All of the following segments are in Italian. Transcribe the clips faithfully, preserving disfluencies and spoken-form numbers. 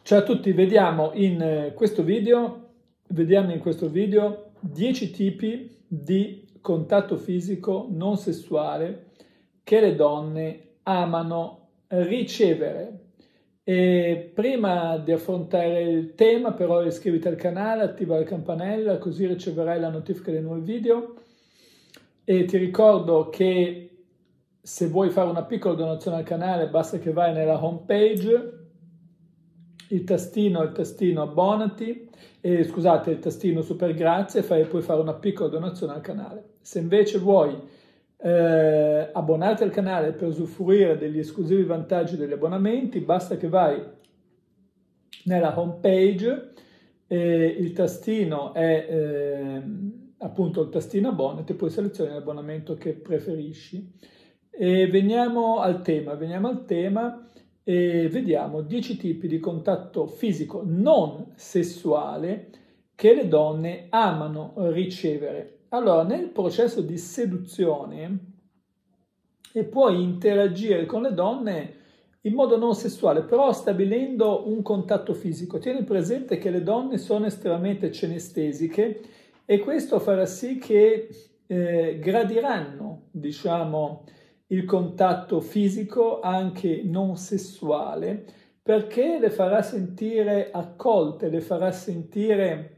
Ciao a tutti, vediamo in questo video, vediamo in questo video dieci tipi di contatto fisico non sessuale che le donne amano ricevere. E prima di affrontare il tema, però, iscriviti al canale, attiva la campanella, così riceverai la notifica dei nuovi video. E ti ricordo che se vuoi fare una piccola donazione al canale, basta che vai nella home page, il tastino, il tastino abbonati, eh, scusate, il tastino super grazie, fai, puoi fare una piccola donazione al canale. Se invece vuoi eh, abbonarti al canale per usufruire degli esclusivi vantaggi degli abbonamenti, basta che vai nella home page, eh, il tastino è eh, appunto il tastino abbonati, puoi selezionare l'abbonamento che preferisci. E veniamo al tema, veniamo al tema. E vediamo dieci tipi di contatto fisico non sessuale che le donne amano ricevere. Allora, nel processo di seduzione e puoi interagire con le donne in modo non sessuale, però stabilendo un contatto fisico. Tieni presente che le donne sono estremamente cenestesiche e questo farà sì che eh, gradiranno, diciamo, il contatto fisico anche non sessuale, perché le farà sentire accolte, le farà sentire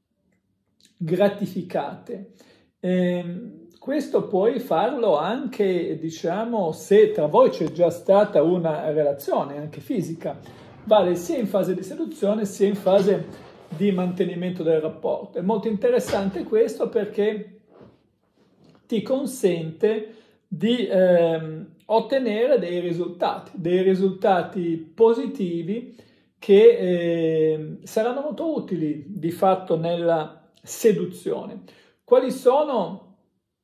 gratificate. E questo puoi farlo anche, diciamo, se tra voi c'è già stata una relazione anche fisica, vale sia in fase di seduzione sia in fase di mantenimento del rapporto. È molto interessante questo perché ti consente di ehm, ottenere dei risultati, dei risultati positivi che eh, saranno molto utili di fatto nella seduzione. Quali sono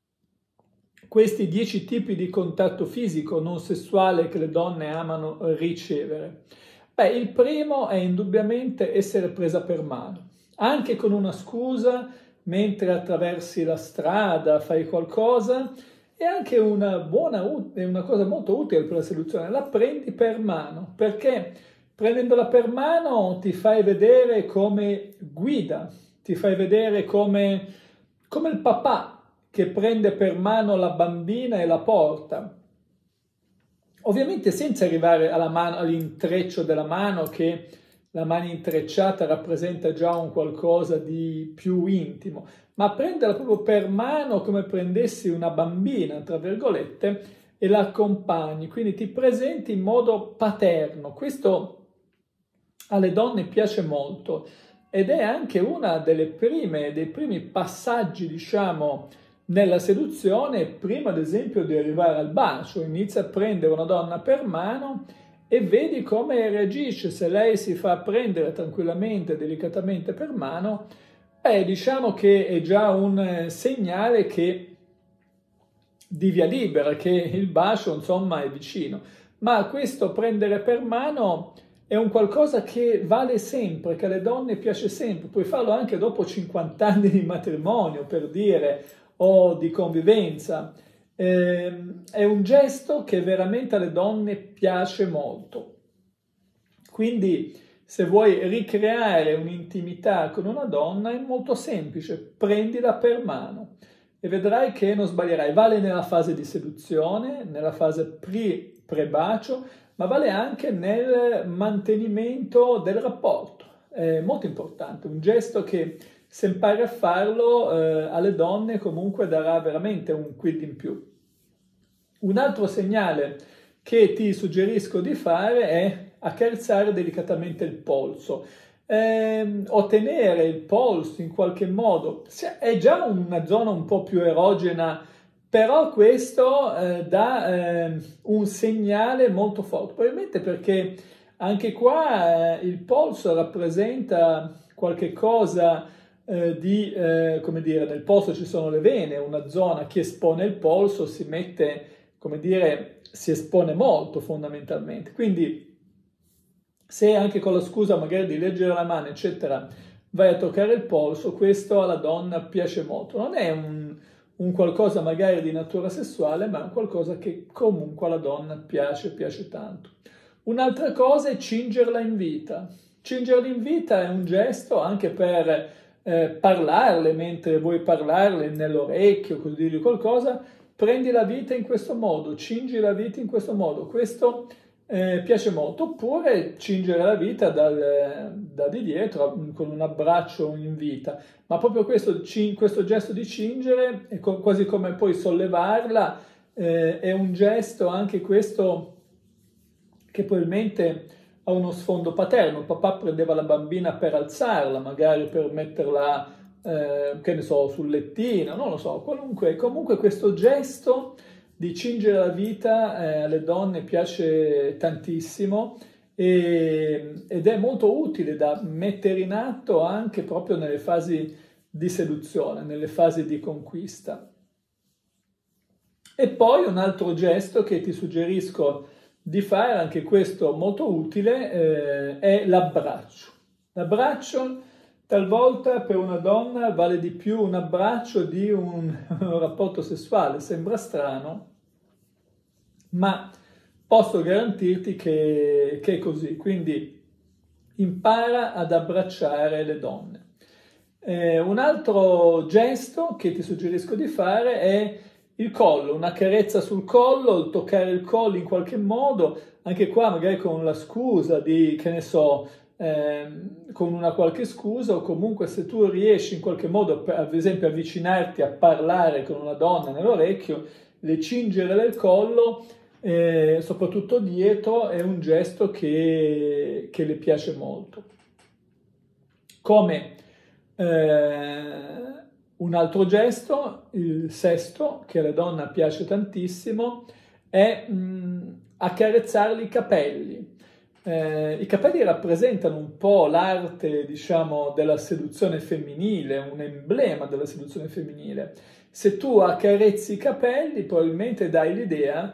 questi dieci tipi di contatto fisico non sessuale che le donne amano ricevere? Beh, il primo è indubbiamente essere presa per mano, anche con una scusa, mentre attraversi la strada, fai qualcosa. È anche una buona, è una cosa molto utile per la seduzione, la prendi per mano, perché prendendola per mano ti fai vedere come guida, ti fai vedere come, come il papà che prende per mano la bambina e la porta. Ovviamente senza arrivare alla mano, all'intreccio della mano, che la mano intrecciata rappresenta già un qualcosa di più intimo, ma prenderla proprio per mano come prendessi una bambina, tra virgolette, e la accompagni, quindi ti presenti in modo paterno. Questo alle donne piace molto ed è anche una delle prime, dei primi passaggi, diciamo, nella seduzione, prima ad esempio di arrivare al bacio. Inizia a prendere una donna per mano e vedi come reagisce. Se lei si fa prendere tranquillamente, delicatamente per mano, beh, diciamo che è già un segnale che di via libera, che il bacio insomma è vicino. Ma questo prendere per mano è un qualcosa che vale sempre, che alle donne piace sempre. Puoi farlo anche dopo cinquanta anni di matrimonio, per dire, o di convivenza. È un gesto che veramente alle donne piace molto. Quindi se vuoi ricreare un'intimità con una donna è molto semplice, prendila per mano e vedrai che non sbaglierai. Vale nella fase di seduzione, nella fase pre, pre-bacio, ma vale anche nel mantenimento del rapporto. È molto importante, un gesto che se impari a farlo eh, alle donne comunque darà veramente un quid in più. Un altro segnale che ti suggerisco di fare è accarezzare delicatamente il polso. Eh, ottenere il polso in qualche modo è già una zona un po' più erogena, però questo eh, dà eh, un segnale molto forte, probabilmente perché anche qua eh, il polso rappresenta qualche cosa eh, di, eh, come dire, nel polso ci sono le vene, una zona che espone il polso, si mette, come dire, si espone molto fondamentalmente. Quindi se anche con la scusa magari di leggere la mano, eccetera, vai a toccare il polso, questo alla donna piace molto. Non è un, un qualcosa magari di natura sessuale, ma è un qualcosa che comunque alla donna piace, piace tanto. Un'altra cosa è cingerla in vita. Cingerli in vita è un gesto anche per eh, parlarle mentre vuoi parlarle nell'orecchio, così dirgli qualcosa, prendi la vita in questo modo, cingi la vita in questo modo, questo eh, piace molto. Oppure cingere la vita dal, da di dietro con un abbraccio in vita, ma proprio questo, questo gesto di cingere, è co- quasi come poi sollevarla, eh, è un gesto anche questo che probabilmente ha uno sfondo paterno. Il papà prendeva la bambina per alzarla, magari per metterla, eh, che ne so, sul lettino, non lo so, qualunque. Comunque questo gesto di cingere la vita eh, alle donne piace tantissimo e, ed è molto utile da mettere in atto anche proprio nelle fasi di seduzione, nelle fasi di conquista. E poi un altro gesto che ti suggerisco di fare, anche questo molto utile, eh, è l'abbraccio. L'abbraccio talvolta per una donna vale di più un abbraccio di un, un rapporto sessuale, sembra strano, ma posso garantirti che, che è così, quindi impara ad abbracciare le donne. Eh, un altro gesto che ti suggerisco di fare è il collo, una carezza sul collo, toccare il collo in qualche modo, anche qua magari con la scusa di, che ne so, ehm, con una qualche scusa, o comunque se tu riesci in qualche modo, per, ad esempio, avvicinarti a parlare con una donna nell'orecchio, le cingere del collo, eh, soprattutto dietro, è un gesto che, che le piace molto. Come eh, un altro gesto, il sesto, che alla donna piace tantissimo, è mh, accarezzarle i capelli. Eh, I capelli rappresentano un po' l'arte, diciamo, della seduzione femminile, un emblema della seduzione femminile. Se tu accarezzi i capelli, probabilmente dai l'idea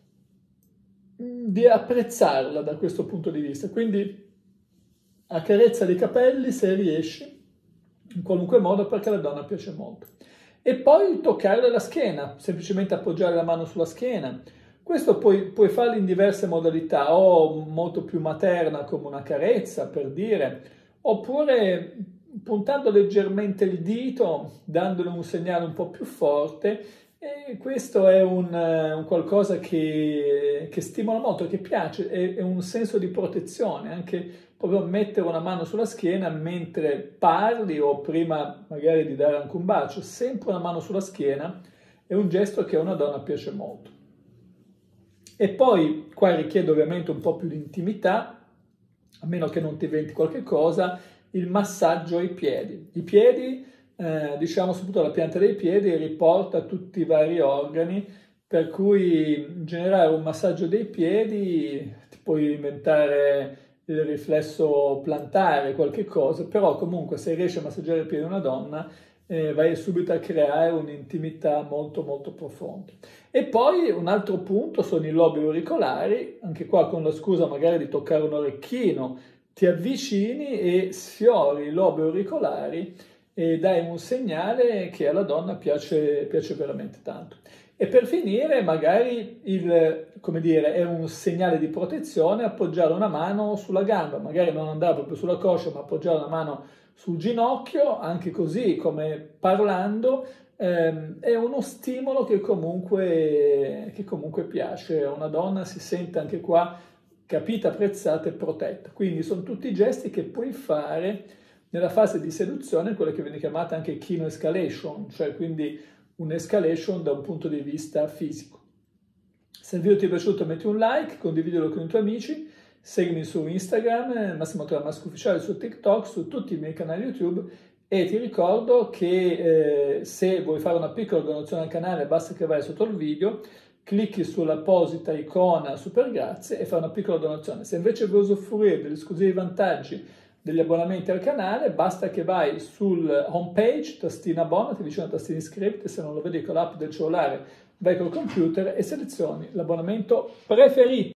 di apprezzarla da questo punto di vista. Quindi accarezza i capelli se riesci, in qualunque modo, perché alla donna piace molto. E poi toccare la schiena, semplicemente appoggiare la mano sulla schiena. Questo puoi, puoi farlo in diverse modalità, o molto più materna come una carezza, per dire, oppure puntando leggermente il dito, dandole un segnale un po' più forte. E questo è un, un qualcosa che, che stimola molto, che piace, è, è un senso di protezione, anche proprio mettere una mano sulla schiena mentre parli o prima magari di dare anche un bacio, sempre una mano sulla schiena, è un gesto che a una donna piace molto. E poi qua richiede ovviamente un po' più di intimità, a meno che non ti inventi qualche cosa, il massaggio ai piedi. I piedi, eh, diciamo soprattutto la pianta dei piedi, riporta tutti i vari organi, per cui generare un massaggio dei piedi ti puoi inventare il riflesso plantare, qualche cosa, però comunque se riesci a massaggiare i piedi di una donna eh, vai subito a creare un'intimità molto molto profonda. E poi un altro punto sono i lobi auricolari, anche qua con la scusa magari di toccare un orecchino, ti avvicini e sfiori i lobi auricolari e dai un segnale che alla donna piace, piace veramente tanto. E per finire, magari il, come dire, è un segnale di protezione appoggiare una mano sulla gamba, magari non andare proprio sulla coscia, ma appoggiare una mano sul ginocchio, anche così come parlando, ehm, è uno stimolo che comunque, che comunque piace. Una donna si sente anche qua capita, apprezzata e protetta. Quindi sono tutti gesti che puoi fare nella fase di seduzione, quella che viene chiamata anche kino escalation, cioè quindi un'escalation da un punto di vista fisico. Se il video ti è piaciuto metti un like, condividilo con i tuoi amici, seguimi su Instagram, Massimo Tramasco Ufficiale, su TikTok, su tutti i miei canali YouTube e ti ricordo che eh, se vuoi fare una piccola donazione al canale basta che vai sotto il video, clicchi sull'apposita icona super grazie e fai una piccola donazione. Se invece vuoi usufruire degli esclusivi vantaggi degli abbonamenti al canale, basta che vai sul home page, tastina abbonati, vicino a tastina iscriviti, se non lo vedi con l'app del cellulare vai col computer e selezioni l'abbonamento preferito.